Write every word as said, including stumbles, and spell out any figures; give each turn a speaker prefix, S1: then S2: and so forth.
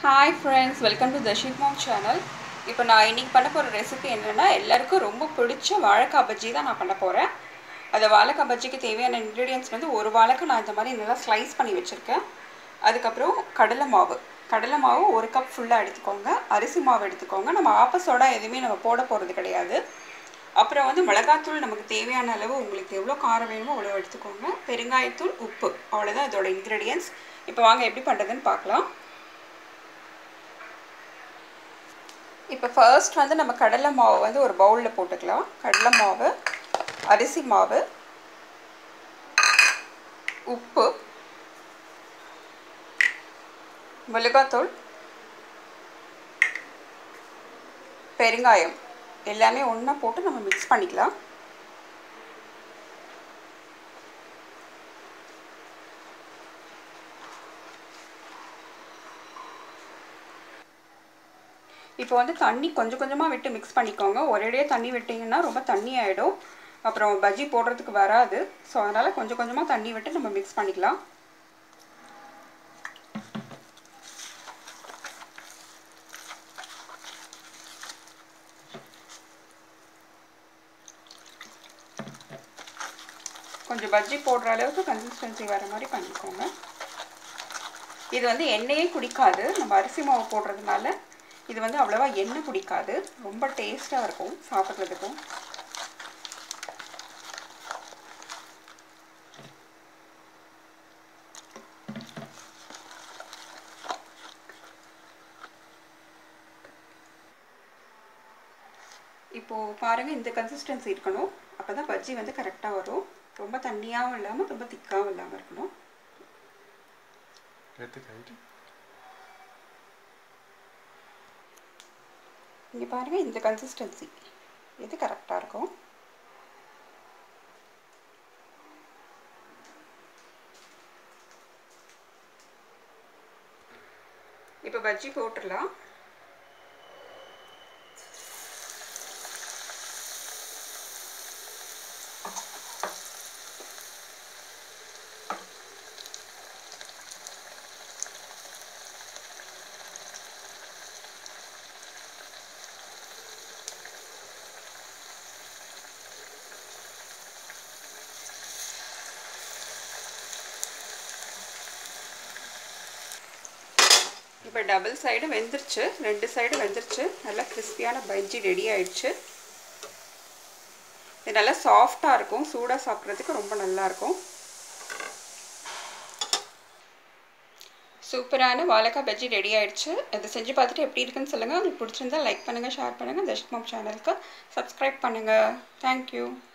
S1: Hi friends, welcome to Dashik Mom channel. இப்போ நான் இன்னைக்கு பண்ண போற ரெசிபி என்னன்னா எல்லாருக்கும் ரொம்ப பிடிச்ச வாழைக்காய் பஜ்ஜி தான் நான் பண்ண போறேன். அந்த வாழைக்காய் பஜ்ஜிக்கு தேவையான ingredients வந்து ஒரு வாழைக்காய் நான் இந்த மாதிரி நல்லா ஸ்லைஸ் பண்ணி வச்சிருக்கேன். அதுக்கு அப்புறம் கடலை மாவு. கடலை மாவு ஒரு கப் ஃபுல்லா எடுத்துக்கோங்க. அரிசி மாவு எடுத்துக்கோங்க. நம்ம ஆப்ப சோடா எதுமே நம்ம போட போறது கிடையாது. அப்புறம் வந்து மிளகாய்த்தூள் நமக்கு தேவையான அளவு உங்களுக்கு எவ்வளவு காரம் வேணுமோ அவ்வளவு எடுத்துக்கோங்க. பெருங்காயத்தூள், உப்பு. அவ்வளவுதான் இதோட ingredients. இப்போ வாங்க எப்படி பண்றதுன்னு பார்க்கலாம். இப்போ ஃபர்ஸ்ட் வந்து நம்ம கடலை மாவு வந்து ஒரு பவுல்ல போட்டுக்கலாம். கடலை மாவு, அரிசி மாவு, உப்பு, மிளகாய்த்தூள், பெருங்காயம் எல்லாமே ஒண்ணா போட்டு நம்ம மிக்ஸ் பண்ணிக்கலாம். இப்போ வந்து தண்ணி கொஞ்சம் கொஞ்சமா விட்டு மிக்ஸ் பண்ணிக்கோங்க. ஒரேடியா தண்ணி விட்டீங்கன்னா ரொம்ப தண்ணி ஆயிடும். அப்புறம் பஜ்ஜி போடுறதுக்கு வராது. சோ அதனால கொஞ்சம் கொஞ்சமா தண்ணி விட்டு நம்ம மிக்ஸ் பண்ணிக்கலாம். கொஞ்சம் பஜ்ஜி போடுற அளவுக்கு கன்சிஸ்டன்சி வர மாதிரி பண்ணிக்கோங்க. இது வந்து எண்ணெயே குடிக்காது. நம்ம அரிசி மாவு போடுறதுனால இது வந்து அவ்வளவா எண்ணெய் குடிக்காது. ரொம்ப டேஸ்டா இருக்கும் சாப்பிடுறதுக்கு. இப்போ பாருங்க இந்த கன்சிஸ்டன்சி இருக்கணும். அப்பதான் பஜ்ஜி வந்து கரெக்ட்டா வரும். ரொம்ப தண்ணியாவும் இல்லாம ரொம்ப திக்காவும் இல்லாம இருக்கணும். இங்க பாருங்க இந்த கன்சிஸ்டன்சி இது கரெக்ட்டா இருக்கும். இப்போ பஜ்ஜி போட்டுறலாம். இப்போ டபுள் சைடு வெந்திருச்சு. ரெண்டு சைடு வெந்திருச்சு. நல்லா கிறிஸ்பியான பஜ்ஜி ரெடி ஆயிடுச்சு. இது நல்லா சாஃப்ட்டா இருக்கும். சூடா சாப்பிடுறதுக்கு ரொம்ப நல்லா இருக்கும். சூப்பரான வாழைக்காய் பஜ்ஜி ரெடி ஆயிடுச்சு. இதை செஞ்சு பார்த்துட்டு எப்படி இருக்குன்னு சொல்லுங்க. உங்களுக்கு பிடிச்சிருந்தா லைக் பண்ணுங்க, ஷேர் பண்ணுங்க. தஷ்க் மாம் சேனலுக்கு சப்ஸ்கிரைப் பண்ணுங்க. Thank you.